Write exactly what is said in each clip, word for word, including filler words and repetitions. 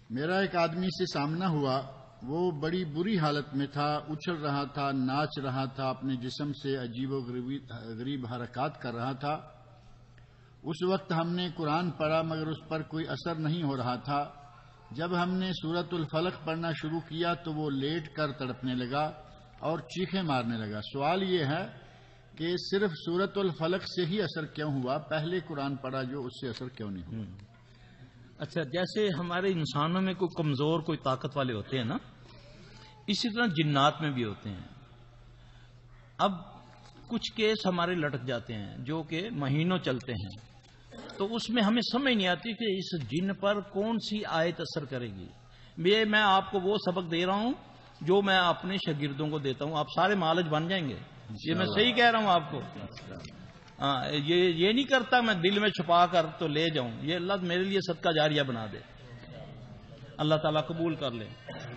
میرا ایک آدمی سے سامنا ہوا، وہ بڑی بری حالت میں تھا، اچھل رہا تھا، ناچ رہا تھا، اپنے جسم سے عجیب و غریب حرکات کر رہا تھا۔ اس وقت ہم نے قرآن پڑھا مگر اس پر کوئی اثر نہیں ہو رہا تھا۔ جب ہم نے سورۃ الفلق پڑھنا شروع کیا تو وہ لیٹ کر تڑپنے لگا اور چیخیں مارنے لگا۔ سوال یہ ہے کہ صرف سورۃ الفلق سے ہی اثر کیوں ہوا؟ پہلے قرآن پڑھا جو اس سے اثر کیوں نہیں ہوا؟ اچھا، جیسے ہمارے انسانوں میں کوئی کمزور کوئی طاقت والے ہوتے ہیں نا، اسی طرح جنات میں بھی ہوتے ہیں۔ اب کچھ کیس ہمارے لٹک جاتے ہیں جو کہ مہینوں چلتے ہیں، تو اس میں ہمیں سمجھ نہیں آتی کہ اس جن پر کون سی آیت اثر کرے گی۔ یہ میں آپ کو وہ سبق دے رہا ہوں جو میں اپنے شاگردوں کو دیتا ہوں، آپ سارے معالج بن جائیں گے۔ یہ میں صحیح کہہ رہا ہوں آپ کو۔ ہاں، یہ یہ نہیں کرتا میں دل میں چھپا کر تو لے جاؤں، یہ اللہ میرے لیے صدقہ جاریہ بنا دے، اللہ تعالیٰ قبول کر لے۔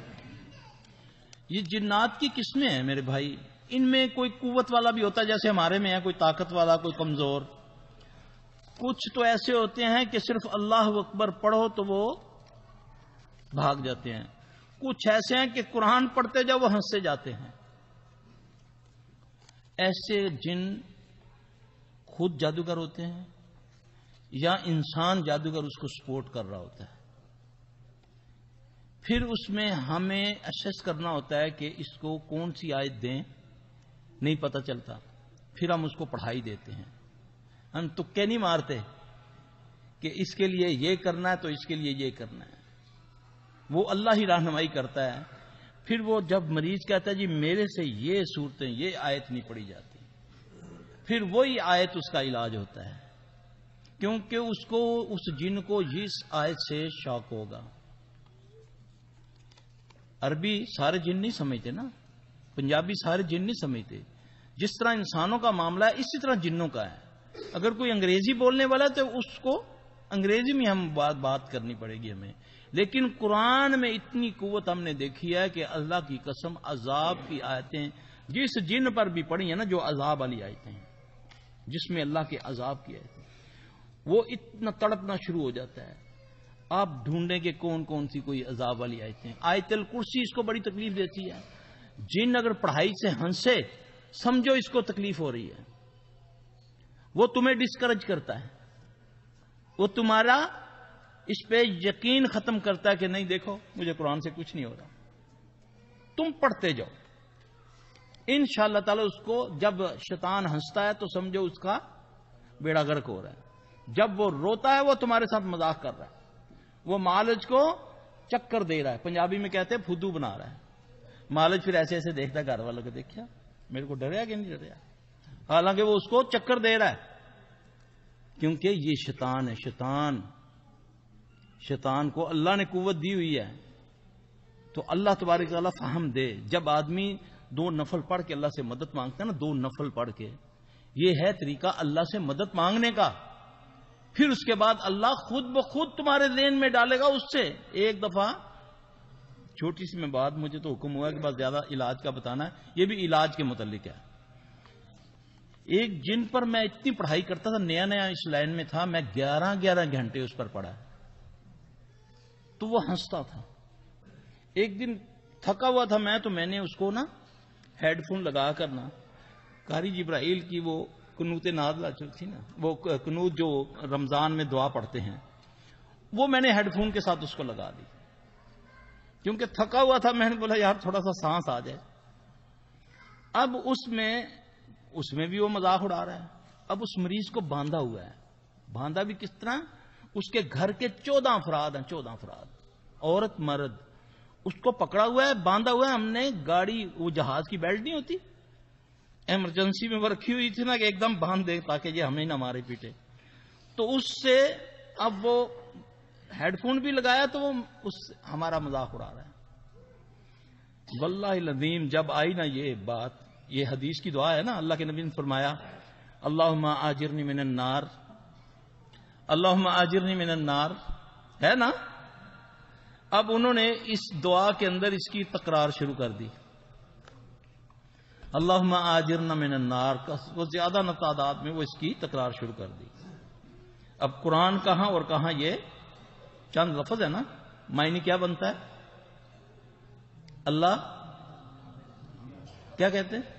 یہ جنات کی قسمیں ہیں میرے بھائی، ان میں کوئی قوت والا بھی ہوتا ہے جیسے ہمارے میں ہے، کوئی طاقت والا، کوئی کمزور۔ کچھ تو ایسے ہوتے ہیں کہ صرف اللہ اکبر پڑھو تو وہ بھاگ جاتے ہیں، کچھ ایسے ہیں کہ قرآن پڑھتے جاؤ وہ ہنستے جاتے ہیں۔ ایسے جن خود جادوگر ہوتے ہیں یا انسان جادوگر اس کو سپورٹ کر رہا ہوتا ہے، پھر اس میں ہمیں اسیس کرنا ہوتا ہے کہ اس کو کون سی آیت دیں، نہیں پتہ چلتا، پھر ہم اس کو پڑھائی دیتے ہیں۔ ہم تکے نہیں مارتے کہ اس کے لیے یہ کرنا ہے تو اس کے لیے یہ کرنا ہے، وہ اللہ ہی رہنمائی کرتا ہے۔ پھر وہ جب مریض کہتا ہے جی میرے سے یہ صورتیں یہ آیت نہیں پڑھی جاتی، پھر وہی آیت اس کا علاج ہوتا ہے، کیونکہ اس کو اس جن کو اس آیت سے شوق ہوگا۔ عربی سارے جن نہیں سمجھتے نا، پنجابی سارے جن نہیں سمجھتے۔ جس طرح انسانوں کا معاملہ ہے اسی طرح جنوں کا ہے۔ اگر کوئی انگریزی بولنے والا ہے تو اس کو انگریزی میں ہم بات بات کرنی پڑے گی ہمیں، لیکن قرآن میں اتنی قوت ہم نے دیکھی ہے کہ اللہ کی قسم عذاب کی آیتیں جس جن پر بھی پڑھی ہیں نا، جو عذاب والی آیتیں ہیں جس میں اللہ کے عذاب کی آیتیں، وہ اتنا تڑپنا شروع ہو جاتا ہے۔ آپ ڈھونڈیں کہ کون کون سی کوئی عذاب والی آیتیں۔ آیت الکرسی اس کو بڑی تکلیف دیتی ہے۔ جن اگر پڑھائی سے ہنسے سمجھو اس کو تکلیف ہو رہی ہے، وہ تمہیں ڈسکریج کرتا ہے، وہ تمہارا اس پہ یقین ختم کرتا ہے کہ نہیں دیکھو مجھے قرآن سے کچھ نہیں ہو رہا، تم پڑھتے جاؤ۔ انشاءاللہ تعالی اس کو جب شیطان ہنستا ہے تو سمجھو اس کا بیڑا غرق ہو رہا ہے، جب وہ روتا ہے وہ تمہارے ساتھ مذاق کر رہا ہے، وہ مالج کو چکر دے رہا ہے، پنجابی میں کہتے ہیں پھدو بنا رہا ہے۔ مالج پھر ایسے ایسے دیکھتا ہے گھر والوں کو، دیکھا میرے کو ڈریا کہ نہیں ڈریا، حالانکہ وہ اس کو چکر دے رہا ہے، کیونکہ یہ شیطان ہے۔ شیطان شیطان کو اللہ نے قوت دی ہوئی ہے، تو اللہ تبارک تعالیٰ فہم دے۔ جب آدمی دو نفل پڑھ کے اللہ سے مدد مانگتا ہے نا، دو نفل پڑھ کے، یہ ہے طریقہ اللہ سے مدد مانگنے کا۔ پھر اس کے بعد اللہ خود بخود تمہارے ذہن میں ڈالے گا اس سے۔ ایک دفعہ چھوٹی سی میں بات، مجھے تو حکم ہوا کہ بس زیادہ علاج کا بتانا ہے، یہ بھی علاج کے متعلق ہے۔ ایک جن پر میں اتنی پڑھائی کرتا تھا، نیا نیا اس لائن میں تھا، میں گیارہ گیارہ گھنٹے اس پر پڑھا، تو وہ ہنستا تھا۔ ایک دن تھکا ہوا تھا میں، تو میں نے اس کو نا ہیڈ فون لگا کر نا قاری جبرائیل کی وہ قنوت نازلہ جو تھی نا، وہ قنوت جو رمضان میں دعا پڑھتے ہیں، وہ میں نے ہیڈ فون کے ساتھ اس کو لگا دی، کیونکہ تھکا ہوا تھا۔ میں نے بولا یار تھوڑا سا سانس آ جائے۔ اب اس میں اس میں بھی وہ مذاق اڑا رہا ہے۔ اب اس مریض کو باندھا ہوا ہے، باندھا بھی کس طرح؟ اس کے گھر کے چودہ افراد ہیں، چودہ افراد، عورت مرد، اس کو پکڑا ہوا ہے، باندھا ہوا ہے۔ ہم نے گاڑی، وہ جہاز کی بیلٹ نہیں ہوتی، ایمرجنسی میں وہ رکھی ہوئی تھی نا کہ ایک دم باندھ دے تاکہ یہ ہمیں نہ مارے پیٹے، تو اس سے اب وہ ہیڈ فون بھی لگایا تو وہ اس ہمارا مذاق اڑا رہا ہے۔ واللہ العظیم جب آئی نا یہ بات، یہ حدیث کی دعا ہے نا، اللہ کے نبی نے فرمایا اللہم آجرنی من النار، اللہم آجرنی من النار، ہے نا۔ اب انہوں نے اس دعا کے اندر اس کی تکرار شروع کر دی، اللہم آجرنا من النار، وہ زیادہ تعداد میں وہ اس کی تکرار شروع کر دی۔ اب قرآن کہاں اور کہاں، یہ چند لفظ ہے نا، معنی کیا بنتا ہے؟ اللہ کیا کہتے ہیں؟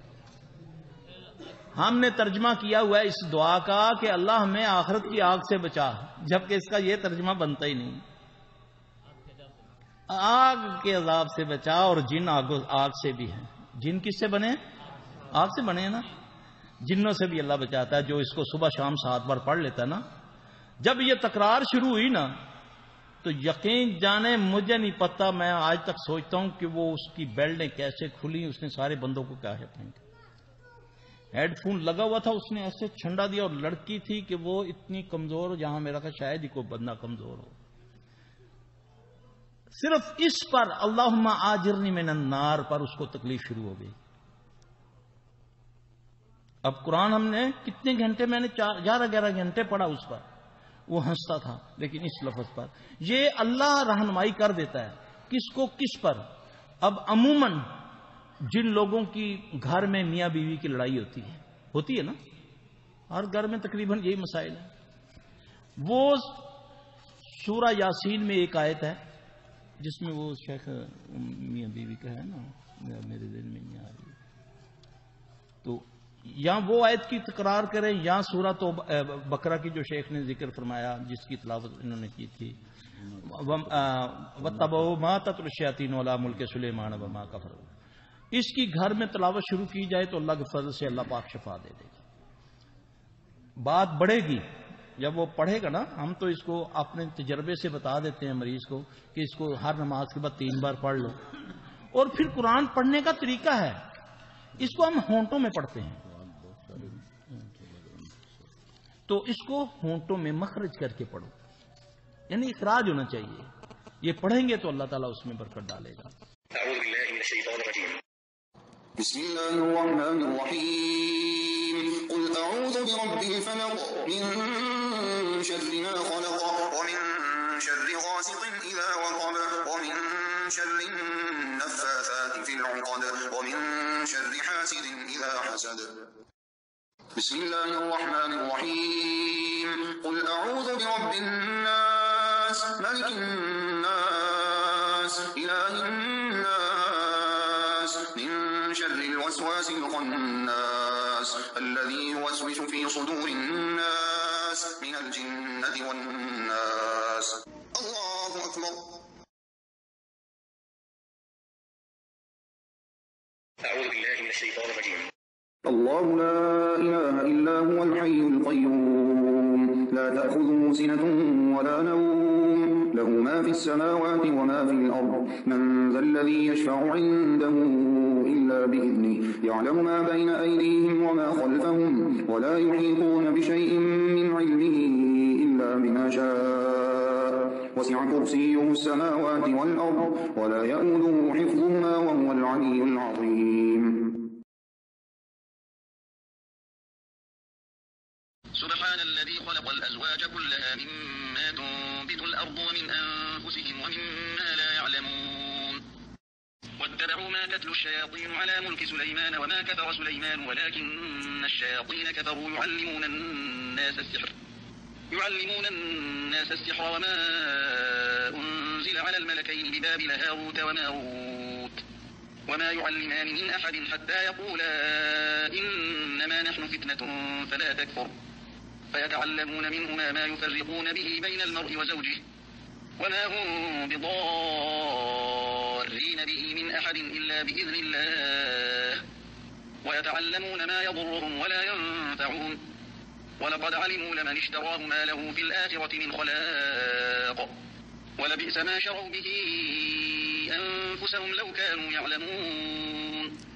ہم نے ترجمہ کیا ہوا ہے اس دعا کا کہ اللہ ہمیں آخرت کی آگ سے بچا، جبکہ اس کا یہ ترجمہ بنتا ہی نہیں. آگ کے عذاب سے بچا، اور جن آگ آگ سے بھی ہیں. جن کس سے بنے؟ آگ سے بنے ہیں نا. جنوں سے بھی اللہ بچاتا ہے، جو اس کو صبح شام سات بار پڑھ لیتا ہے نا. جب یہ تکرار شروع ہوئی نا تو یقین جانے مجھے نہیں پتا، میں آج تک سوچتا ہوں کہ وہ اس کی بیلٹیں کیسے کھلی، اس نے سارے بندوں کو کیا ہے پھینکا. ہیڈ فون لگا ہوا تھا، اس نے ایسے چھنڈا دیا، اور لڑکی تھی کہ وہ اتنی کمزور، جہاں میرا کہ شاید ہی کوئی بندہ کمزور ہو. صرف اس پر اللہم آجرنی من النار پر اس کو تکلیف شروع ہو گئی. اب قرآن ہم نے کتنے گھنٹے، میں نے گیارہ گیارہ گھنٹے پڑھا اس پر، وہ ہنستا تھا، لیکن اس لفظ پر یہ اللہ رہنمائی کر دیتا ہے کس کو کس پر. اب عموماً جن لوگوں کی گھر میں میاں بیوی کی لڑائی ہوتی ہے ہوتی ہے نا، ہر گھر میں تقریباً یہی مسائل ہے. وہ سورہ یاسین میں ایک آیت ہے جس میں وہ شیخ میاں بیوی کا ہے نا، میرے دل میں نہیں آ رہی. تو یا وہ آیت کی تکرار کریں، یا سورہ تو بقرہ کی جو شیخ نے ذکر فرمایا جس کی تلاوت انہوں نے کی تھی، وَاتَّبَعُوا مَا تَتْلُو الشَّيَاطِينُ عَلَىٰ مُلْكِ سُلَيْمَانَ وَمَا كَفَرَ. اس کی گھر میں تلاوت شروع کی جائے تو اللہ کے فضل سے اللہ پاک شفا دے دے گا. بات بڑھے گی جب وہ پڑھے گا نا. ہم تو اس کو اپنے تجربے سے بتا دیتے ہیں مریض کو کہ اس کو ہر نماز کے بعد تین بار پڑھ لو. اور پھر قرآن پڑھنے کا طریقہ ہے، اس کو ہم ہونٹوں میں پڑھتے ہیں، تو اس کو ہونٹوں میں مخرج کر کے پڑھو، یعنی اخراج ہونا چاہیے. یہ پڑھیں گے تو اللہ تعالیٰ اس میں برکت ڈالے گا. اعوذ باللہ من الشیطان الرجیم. بسم اللہ الرحمن الرحیم. قل اعوذ برب الفلق من شر ما خلق ومن شر غاسق اذا وقب ومن شر النفاثات في العقد ومن شر حاسد اذا حسد. بسم اللہ الرحمن الرحیم. قل اعوذ برب الناس ملک الناس الہ الناس من شر الوسواس الخناس الذي يوسوس في صدور الناس من الجنة والناس. اللہ اکبر. اعوذ باللہ من الشیطان الرجیم. الله لا إله إلا هو الحي القيوم لا تأخذه سنة ولا نوم له ما في السماوات وما في الأرض. من ذا الذي يشفع عنده إلا بإذنه يعلم ما بين أيديهم وما خلفهم ولا يحيطون بشيء من علمه إلا بما شاء وسع كرسيه السماوات والأرض ولا يؤوده حفظهما وهو العلي العظيم. سبحان الذي خلق الأزواج كلها مما تنبت الأرض ومن أنفسهم ومما لا يعلمون. واتبعوا ما تتلو الشياطين على ملك سليمان وما كفر سليمان ولكن الشياطين كفروا يعلمون الناس السحر يعلمون الناس السحر وما أنزل على الملكين ببابل هاروت وماروت وما يعلمان من أحد حتى يقولا إنما نحن فتنة فلا تكفر فيتعلمون منهما ما يفرقون به بين المرء وزوجه وما هم بضارين به من أحد إلا بإذن الله ويتعلمون ما يضرهم ولا ينفعهم ولقد علموا لمن اشتراه ما له في الآخرة من خلاق ولبئس ما شروا به أنفسهم لو كانوا يعلمون.